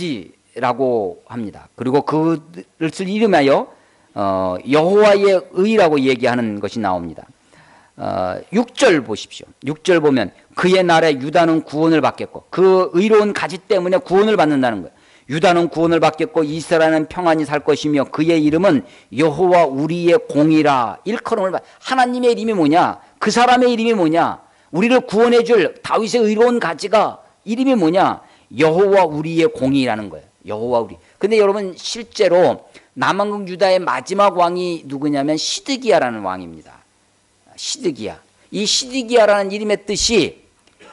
가지라고 합니다. 그리고 그것을 이름하여 어, 여호와의 의라고 얘기하는 것이 나옵니다. 어, 육 절 보십시오. 육 절 보면 그의 날에 유다는 구원을 받겠고, 그 의로운 가지 때문에 구원을 받는다는 거예요. 유다는 구원을 받겠고 이스라엘은 평안히 살 것이며 그의 이름은 여호와 우리의 공이라. 일컬음을 받. 하나님의 이름이 뭐냐? 그 사람의 이름이 뭐냐? 우리를 구원해 줄 다윗의 의로운 가지가 이름이 뭐냐? 여호와 우리의 공이라는 거예요. 여호와 우리. 근데 여러분, 실제로 남왕국 유다의 마지막 왕이 누구냐면 시드기야라는 왕입니다. 시드기야. 이 시드기야라는 이름의 뜻이,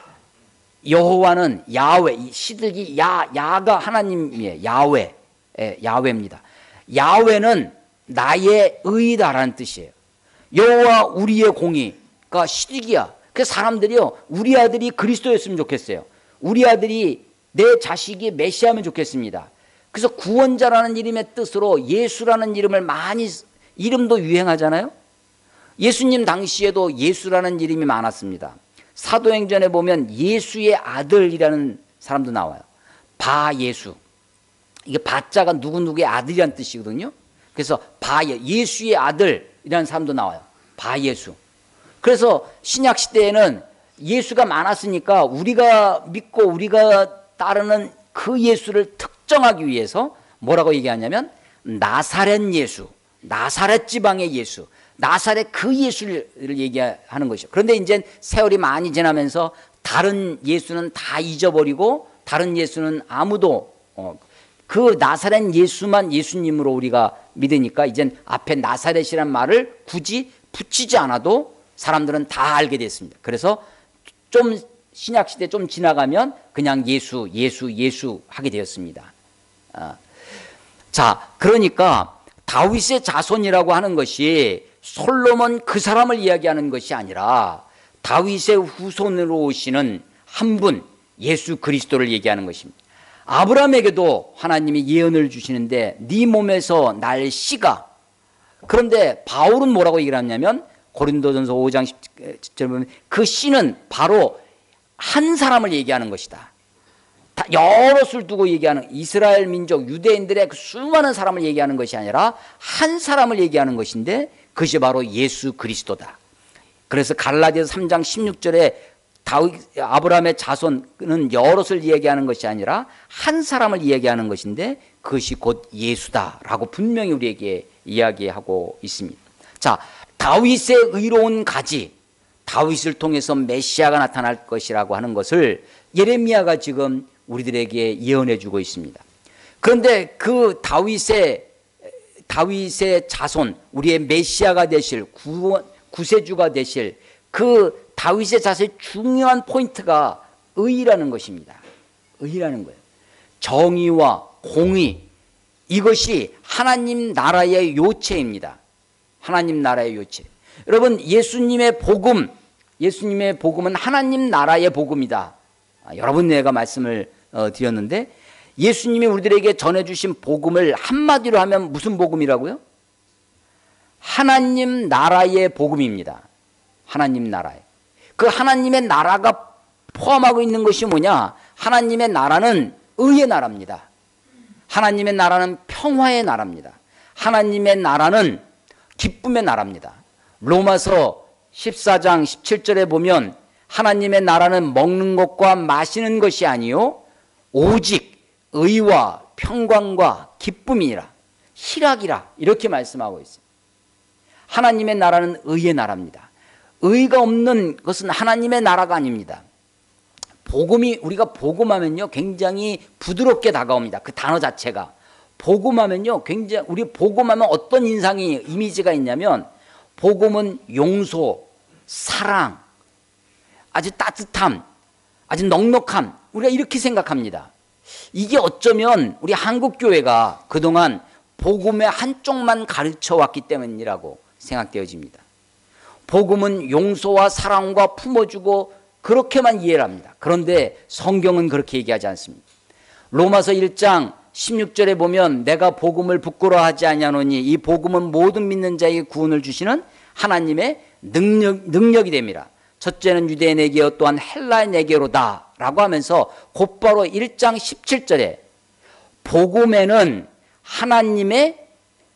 여호와는 야훼, 시드기 야 야가 하나님이에요. 야훼, 예, 야훼입니다. 야훼는 나의 의다라는 뜻이에요. 여호와 우리의 공의가 시드기야. 그래서 사람들이요, 우리 아들이 그리스도였으면 좋겠어요. 우리 아들이, 내 자식이 메시아면 좋겠습니다. 그래서 구원자라는 이름의 뜻으로 예수라는 이름을 많이, 이름도 유행하잖아요. 예수님 당시에도 예수라는 이름이 많았습니다. 사도행전에 보면 예수의 아들이라는 사람도 나와요. 바예수. 이게 바자가 누구누구의 아들이라는 뜻이거든요. 그래서 바예, 예수의 아들이라는 사람도 나와요. 바예수. 그래서 신약 시대에는 예수가 많았으니까 우리가 믿고 우리가 따르는 그 예수를 특정하기 위해서 뭐라고 얘기하냐면 나사렛 예수, 나사렛 지방의 예수, 나사렛 그 예수를 얘기하는 것이죠. 그런데 이제 세월이 많이 지나면서 다른 예수는 다 잊어버리고 다른 예수는 아무도 어, 그 나사렛 예수만 예수님으로 우리가 믿으니까 이젠 앞에 나사렛이란 말을 굳이 붙이지 않아도 사람들은 다 알게 됐습니다. 그래서 좀 신약시대 좀 지나가면 그냥 예수 예수 예수 하게 되었습니다. 어. 자, 그러니까 다윗의 자손이라고 하는 것이 솔로몬 그 사람을 이야기하는 것이 아니라 다윗의 후손으로 오시는 한 분, 예수 그리스도를 얘기하는 것입니다. 아브라함에게도 하나님이 예언을 주시는데 네 몸에서 날 씨가, 그런데 바울은 뭐라고 얘기를 하냐면 고린도전서 오 장 십 절 보면 그 씨는 바로 한 사람을 얘기하는 것이다. 여럿을 두고 얘기하는, 이스라엘 민족 유대인들의 그 수많은 사람을 얘기하는 것이 아니라 한 사람을 얘기하는 것인데 그것이 바로 예수 그리스도다. 그래서 갈라디아서 삼 장 십육 절에 다윗, 아브라함의 자손은 여럿을 얘기하는 것이 아니라 한 사람을 얘기하는 것인데 그것이 곧 예수다라고 분명히 우리에게 이야기하고 있습니다. 자, 다윗의 의로운 가지, 다윗을 통해서 메시아가 나타날 것이라고 하는 것을 예레미야가 지금 우리들에게 예언해 주고 있습니다. 그런데 그 다윗의 다윗의 자손, 우리의 메시아가 되실 구원, 구세주가 되실 그 다윗의 자손의 중요한 포인트가 의라는 것입니다. 의라는 거예요. 정의와 공의, 이것이 하나님 나라의 요체입니다. 하나님 나라의 요체. 여러분, 예수님의 복음, 예수님의 복음은 하나님 나라의 복음이다. 아, 여러분 내가 말씀을 어, 드렸는데 예수님이 우리들에게 전해주신 복음을 한마디로 하면 무슨 복음이라고요? 하나님 나라의 복음입니다. 하나님 나라의. 그 하나님의 나라가 포함하고 있는 것이 뭐냐? 하나님의 나라는 의의 나라입니다. 하나님의 나라는 평화의 나라입니다. 하나님의 나라는 기쁨의 나라입니다. 로마서 십사 장 십칠 절에 보면 하나님의 나라는 먹는 것과 마시는 것이 아니요 오직 의와 평강과 기쁨이라, 희락이라, 이렇게 말씀하고 있습니다. 하나님의 나라는 의의 나라입니다. 의가 없는 것은 하나님의 나라가 아닙니다. 복음이, 우리가 복음하면요 굉장히 부드럽게 다가옵니다. 그 단어 자체가 복음하면요 굉장히, 우리 복음하면 어떤 인상이, 이미지가 있냐면 복음은 용서, 사랑, 아주 따뜻함, 아주 넉넉함, 우리가 이렇게 생각합니다. 이게 어쩌면 우리 한국교회가 그동안 복음의 한쪽만 가르쳐 왔기 때문이라고 생각되어집니다. 복음은 용서와 사랑과 품어주고 그렇게만 이해를 합니다. 그런데 성경은 그렇게 얘기하지 않습니다. 로마서 일 장 십육 절에 보면 내가 복음을 부끄러워하지 아니하노니 이 복음은 모든 믿는 자에게 구원을 주시는 하나님의 능력, 능력이 됩니다. 첫째는 유대인에게요 또한 헬라인에게로다 라고 하면서 곧바로 일 장 십칠 절에 복음에는 하나님의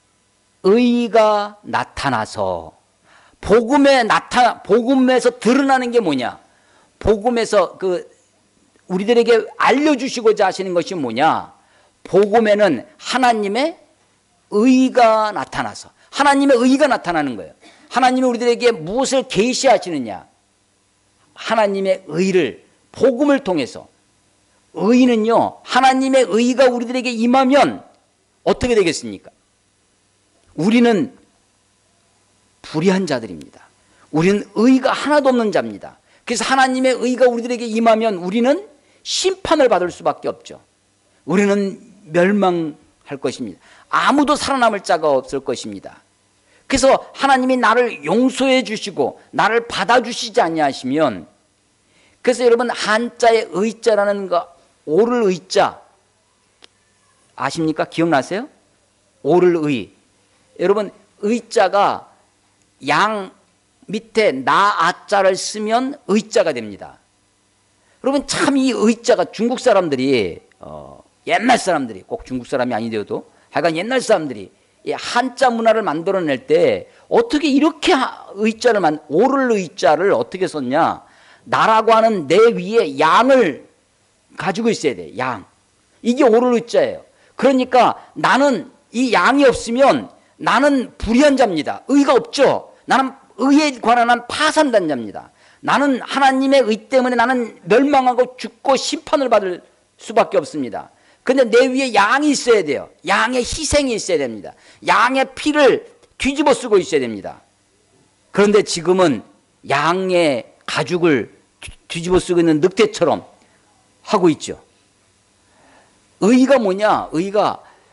의가 나타나서, 복음에 나타, 복음에서 드러나는 게 뭐냐? 복음에서 그 우리들에게 알려주시고자 하시는 것이 뭐냐? 복음에는 하나님의 의가 나타나서, 하나님의 의가 나타나는 거예요. 하나님이 우리들에게 무엇을 계시하시느냐? 하나님의 의를 복음을 통해서. 의는요, 하나님의 의가 우리들에게 임하면 어떻게 되겠습니까? 우리는 불의한 자들입니다. 우리는 의가 하나도 없는 자입니다. 그래서 하나님의 의가 우리들에게 임하면 우리는 심판을 받을 수밖에 없죠. 우리는 멸망할 것입니다. 아무도 살아남을 자가 없을 것입니다. 그래서 하나님이 나를 용서해 주시고 나를 받아주시지 아니하시면, 그래서 여러분 한자의 의자라는 거, 오를 의자 아십니까? 기억나세요? 오를 의. 여러분 의자가 양 밑에 나 아자를 쓰면 의자가 됩니다. 여러분 참 이 의자가 중국 사람들이 어, 옛날 사람들이, 꼭 중국 사람이 아니더라도 하여간 옛날 사람들이 이 한자 문화를 만들어낼 때 어떻게 이렇게 의자를 만, 오를 의자를 어떻게 썼냐? 나라고 하는 내 위에 양을 가지고 있어야 돼. 양. 이게 오를 의자예요. 그러니까 나는 이 양이 없으면 나는 불의한 자입니다. 의가 없죠. 나는 의에 관한 한 파산된 자입니다. 나는 하나님의 의 때문에 나는 멸망하고 죽고 심판을 받을 수밖에 없습니다. 그런데 내 위에 양이 있어야 돼요. 양의 희생이 있어야 됩니다. 양의 피를 뒤집어 쓰고 있어야 됩니다. 그런데 지금은 양의 가죽을 뒤집어 쓰고 있는 늑대처럼 하고 있죠. 의가 뭐냐? 의가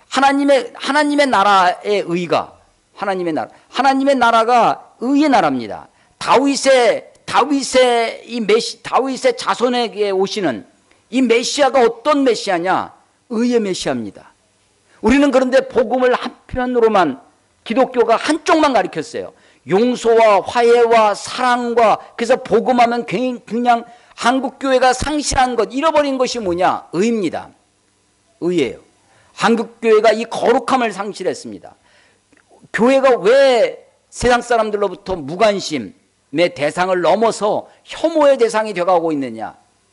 하나님의 하나님의 나라의 의가 하나님의 나라 하나님의 나라가 의의 나라입니다. 다윗의 다윗의 이 메시 다윗의 자손에게 오시는 이 메시아가 어떤 메시아냐? 의의 메시아입니다. 우리는 그런데 복음을 한편으로만 기독교가 한쪽만 가르쳤어요. 용서와 화해와 사랑과 그래서 복음하면 그냥 한국교회가 상실한 것 잃어버린 것이 뭐냐? 의입니다. 의예요. 한국교회가 이 거룩함을 상실했습니다. 교회가 왜 세상 사람들로부터 무관심의 대상을 넘어서 혐오의 대상이 되어가고 있느냐?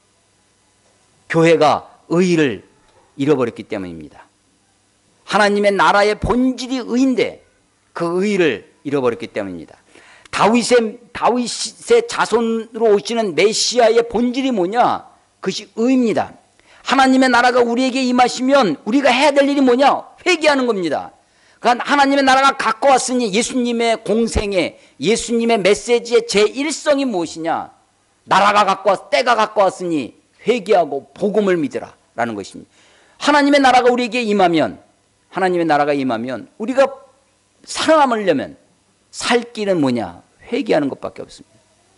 교회가 의를 잃어버렸기 때문입니다. 하나님의 나라의 본질이 의인데 그 의를 잃어버렸기 때문입니다. 다윗의, 다윗의 자손으로 오시는 메시아의 본질이 뭐냐? 그것이 의입니다. 하나님의 나라가 우리에게 임하시면 우리가 해야 될 일이 뭐냐? 회개하는 겁니다. 그러니까 하나님의 나라가 갖고 왔으니 예수님의 공생에 예수님의 메시지의 제일성이 무엇이냐? 나라가 갖고 왔, 때가 갖고 왔으니 회개하고 복음을 믿으라 라는 것입니다. 하나님의 나라가 우리에게 임하면 하나님의 나라가 임하면 우리가 살아남으려면 살 길은 뭐냐? 회개하는 것밖에 없습니다.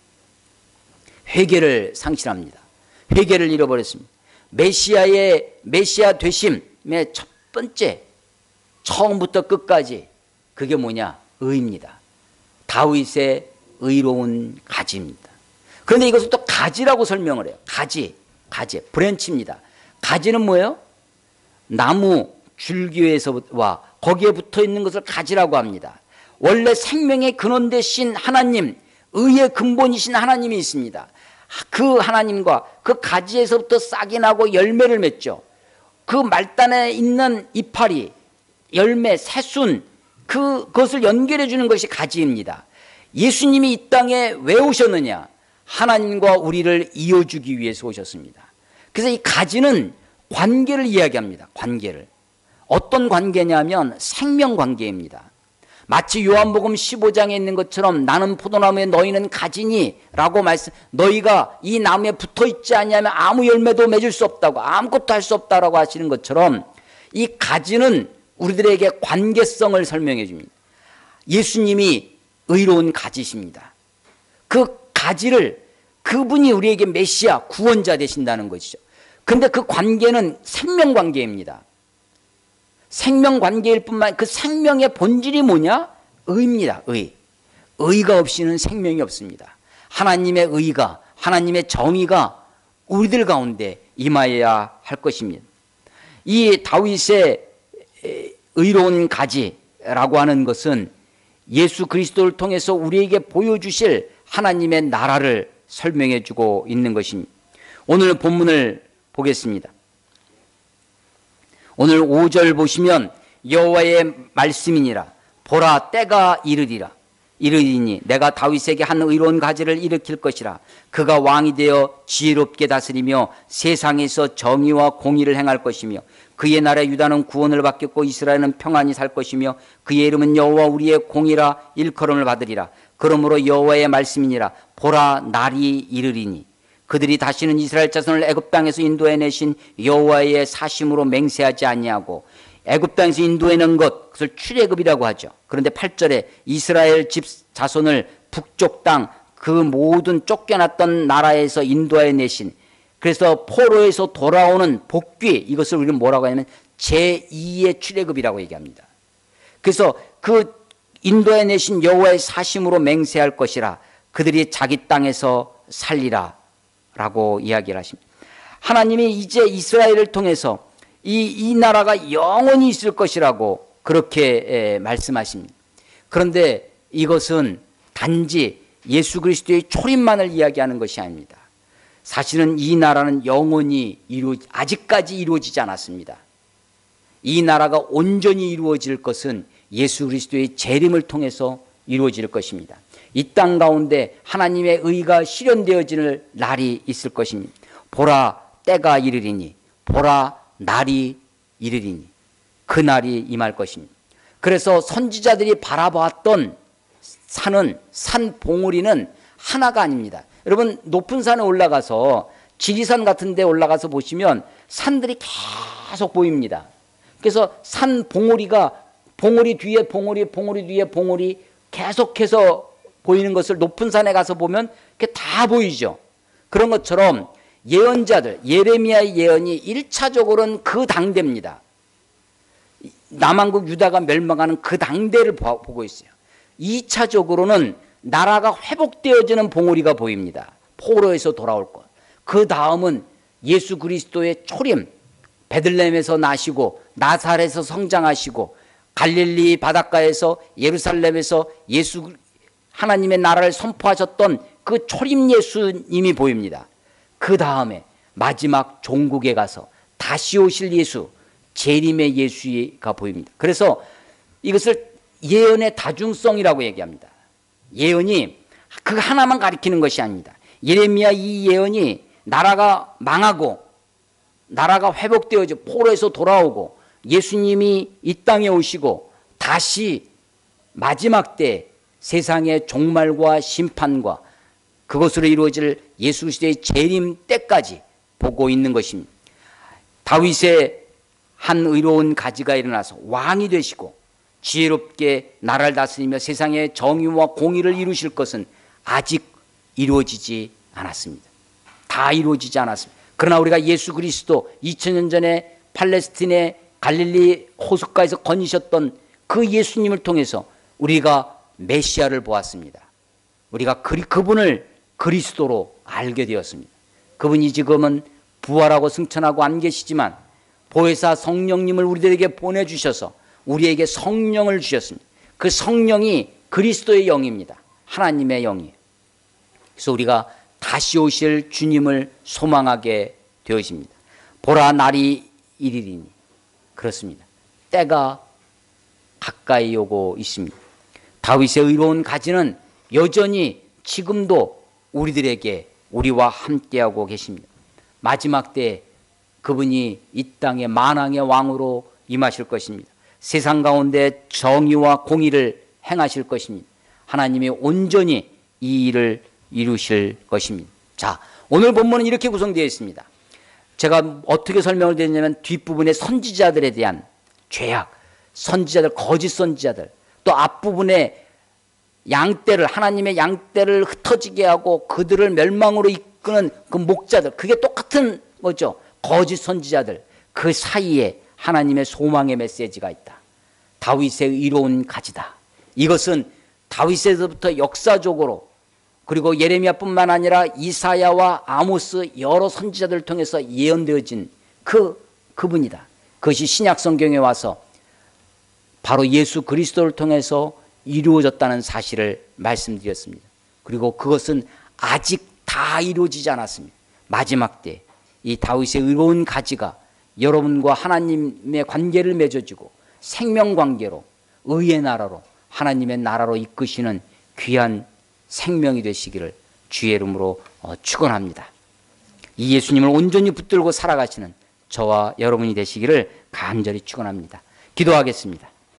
회개를 상실합니다. 회개를 잃어버렸습니다. 메시아의 메시아 되심의 첫 번째 처음부터 끝까지 그게 뭐냐? 의입니다. 다윗의 의로운 가지입니다. 그런데 이것을 또 가지라고 설명을 해요. 가지, 가지, 브랜치입니다. 가지는 뭐예요? 나무 줄기에서와 거기에 붙어 있는 것을 가지라고 합니다. 원래 생명의 근원 되신 하나님, 의의 근본이신 하나님이 있습니다. 그 하나님과 그 가지에서부터 싹이 나고 열매를 맺죠. 그 말단에 있는 이파리, 열매, 새순, 그것을 연결해 주는 것이 가지입니다. 예수님이 이 땅에 왜 오셨느냐? 하나님과 우리를 이어주기 위해서 오셨습니다. 그래서 이 가지는 관계를 이야기합니다. 관계를. 어떤 관계냐면 생명관계입니다. 마치 요한복음 십오 장에 있는 것처럼 나는 포도나무에 너희는 가지니 라고 말씀, 너희가 이 나무에 붙어있지 않냐면 아무 열매도 맺을 수 없다고, 아무것도 할 수 없다라고 하시는 것처럼 이 가지는 우리들에게 관계성을 설명해 줍니다. 예수님이 의로운 가지십니다. 그 가지를 그분이 우리에게 메시아, 구원자 되신다는 것이죠. 그런데 그 관계는 생명관계입니다. 생명관계일 뿐만 그 생명의 본질이 뭐냐? 의입니다. 의. 의가 없이는 생명이 없습니다. 하나님의 의가, 하나님의 정의가 우리들 가운데 임하여야 할 것입니다. 이 다윗의 의로운 가지라고 하는 것은 예수 그리스도를 통해서 우리에게 보여주실 하나님의 나라를 설명해 주고 있는 것입니다. 오늘 본문을 보겠습니다. 오늘 오 절 보시면 여호와의 말씀이니라 보라 때가 이르리라 이르리니 내가 다윗에게 한 의로운 가지를 일으킬 것이라 그가 왕이 되어 지혜롭게 다스리며 세상에서 정의와 공의를 행할 것이며 그의 나라 유다는 구원을 받겠고 이스라엘은 평안히 살 것이며 그의 이름은 여호와 우리의 공이라 일컬음을 받으리라. 그러므로 여호와의 말씀이니라 보라 날이 이르리니 그들이 다시는 이스라엘 자손을 애굽 땅에서 인도해 내신 여호와의 사심으로 맹세하지 아니하고 애굽 땅에서 인도해낸 것 그것을 출애굽이라고 하죠. 그런데 팔 절에 이스라엘 집 자손을 북쪽 땅 그 모든 쫓겨났던 나라에서 인도해 내신 그래서 포로에서 돌아오는 복귀 이것을 우리는 뭐라고 하냐면 제이의 출애굽이라고 얘기합니다. 그래서 그 인도해 내신 여호와의 사심으로 맹세할 것이라 그들이 자기 땅에서 살리라 라고 이야기를 하십니다. 하나님이 이제 이스라엘을 통해서 이, 이 나라가 영원히 있을 것이라고 그렇게 에, 말씀하십니다. 그런데 이것은 단지 예수 그리스도의 초림만을 이야기하는 것이 아닙니다. 사실은 이 나라는 영원히 이루, 아직까지 이루어지지 않았습니다. 이 나라가 온전히 이루어질 것은 예수 그리스도의 재림을 통해서 이루어질 것입니다. 이 땅 가운데 하나님의 의가 실현되어질 날이 있을 것입니다. 보라 때가 이르리니 보라 날이 이르리니 그 날이 임할 것입니다. 그래서 선지자들이 바라보았던 산은 산 봉우리는 하나가 아닙니다. 여러분 높은 산에 올라가서 지리산 같은 데 올라가서 보시면 산들이 계속 보입니다. 그래서 산 봉우리가 봉우리 뒤에 봉우리, 봉우리 뒤에 봉우리 계속해서 보이는 것을 높은 산에 가서 보면 그게 다 보이죠. 그런 것처럼 예언자들, 예레미야의 예언이 일 차적으로는 그 당대입니다. 남한국 유다가 멸망하는 그 당대를 보고 있어요. 이 차적으로는 나라가 회복되어지는 봉우리가 보입니다. 포로에서 돌아올 것. 그 다음은 예수 그리스도의 초림, 베들레헴에서 나시고 나사렛에서 성장하시고 갈릴리 바닷가에서 예루살렘에서 예수 하나님의 나라를 선포하셨던 그 초림 예수님이 보입니다. 그 다음에 마지막 종국에 가서 다시 오실 예수, 재림의 예수가 보입니다. 그래서 이것을 예언의 다중성이라고 얘기합니다. 예언이 그 하나만 가리키는 것이 아닙니다. 예레미야 이 예언이 나라가 망하고 나라가 회복되어져 포로에서 돌아오고 예수님이 이 땅에 오시고 다시 마지막 때 세상의 종말과 심판과 그것으로 이루어질 예수 그리스도의 재림 때까지 보고 있는 것입니다. 다윗의 한 의로운 가지가 일어나서 왕이 되시고 지혜롭게 나라를 다스리며 세상의 정의와 공의를 이루실 것은 아직 이루어지지 않았습니다. 다 이루어지지 않았습니다. 그러나 우리가 예수 그리스도 이천 년 전에 팔레스틴의 갈릴리 호숫가에서 거니셨던 그 예수님을 통해서 우리가 메시아를 보았습니다. 우리가 그분을 그리스도로 알게 되었습니다. 그분이 지금은 부활하고 승천하고 안 계시지만 보혜사 성령님을 우리들에게 보내주셔서 우리에게 성령을 주셨습니다. 그 성령이 그리스도의 영입니다. 하나님의 영이에요. 그래서 우리가 다시 오실 주님을 소망하게 되어집니다. 보라 날이 이르리니 그렇습니다. 때가 가까이 오고 있습니다. 다윗의 의로운 가지는 여전히 지금도 우리들에게 우리와 함께하고 계십니다. 마지막 때 그분이 이 땅의 만왕의 왕으로 임하실 것입니다. 세상 가운데 정의와 공의를 행하실 것입니다. 하나님이 온전히 이 일을 이루실 것입니다. 자, 오늘 본문은 이렇게 구성되어 있습니다. 제가 어떻게 설명을 드리냐면 뒷부분에 선지자들에 대한 죄악, 선지자들, 거짓 선지자들, 또 앞부분에 양떼를, 하나님의 양떼를 흩어지게 하고 그들을 멸망으로 이끄는 그 목자들, 그게 똑같은 거죠. 거짓 선지자들, 그 사이에 하나님의 소망의 메시지가 있다. 다윗의 의로운 가지다. 이것은 다윗에서부터 역사적으로 그리고 예레미야뿐만 아니라 이사야와 아모스 여러 선지자들을 통해서 예언되어진 그 그분이다. 그것이 신약 성경에 와서 바로 예수 그리스도를 통해서 이루어졌다는 사실을 말씀드렸습니다. 그리고 그것은 아직 다 이루어지지 않았습니다. 마지막 때 이 다윗의 의로운 가지가 여러분과 하나님의 관계를 맺어주고 생명관계로 의의 나라로 하나님의 나라로 이끄시는 귀한 생명이 되시기를 주의 이름으로 축원합니다. 이 예수님을 온전히 붙들고 살아가시는 저와 여러분이 되시기를 간절히 축원합니다. 기도하겠습니다.